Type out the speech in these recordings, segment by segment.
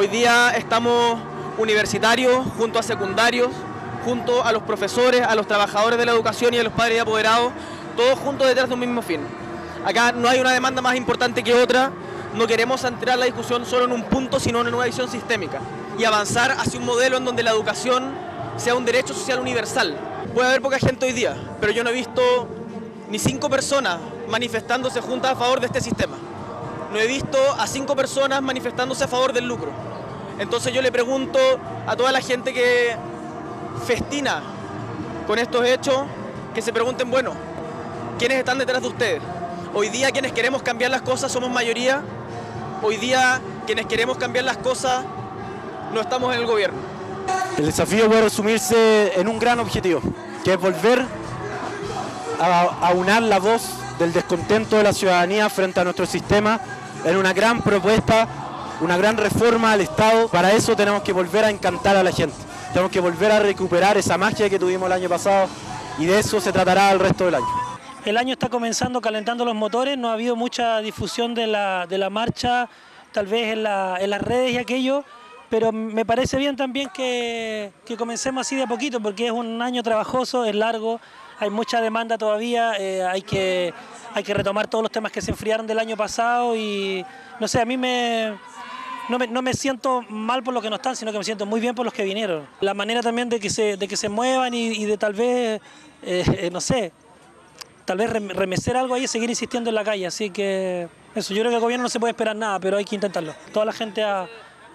Hoy día estamos universitarios, junto a secundarios, junto a los profesores, a los trabajadores de la educación y a los padres y apoderados, todos juntos detrás de un mismo fin. Acá no hay una demanda más importante que otra, no queremos centrar la discusión solo en un punto, sino en una visión sistémica y avanzar hacia un modelo en donde la educación sea un derecho social universal. Puede haber poca gente hoy día, pero yo no he visto ni 5 personas manifestándose juntas a favor de este sistema. No he visto a 5 personas manifestándose a favor del lucro. Entonces yo le pregunto a toda la gente que festina con estos hechos, que se pregunten, bueno, ¿quiénes están detrás de ustedes? Hoy día quienes queremos cambiar las cosas somos mayoría, hoy día quienes queremos cambiar las cosas no estamos en el gobierno. El desafío puede resumirse en un gran objetivo, que es volver a aunar la voz del descontento de la ciudadanía frente a nuestro sistema en una gran propuesta, una gran reforma al Estado. Para eso tenemos que volver a encantar a la gente, tenemos que volver a recuperar esa magia que tuvimos el año pasado y de eso se tratará el resto del año. El año está comenzando calentando los motores, no ha habido mucha difusión de la marcha, tal vez en las redes y aquello, pero me parece bien también que comencemos así de a poquito, porque es un año trabajoso, es largo, hay mucha demanda todavía, hay que retomar todos los temas que se enfriaron del año pasado y no sé, a mí no me siento mal por los que no están, sino que me siento muy bien por los que vinieron. La manera también de que se muevan y de tal vez, no sé, tal vez remecer algo ahí y seguir insistiendo en la calle. Así que eso, yo creo que el gobierno no se puede esperar nada, pero hay que intentarlo. Toda la gente a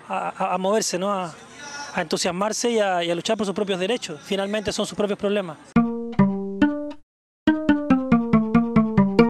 moverse, ¿no? A entusiasmarse y a luchar por sus propios derechos. Finalmente son sus propios problemas.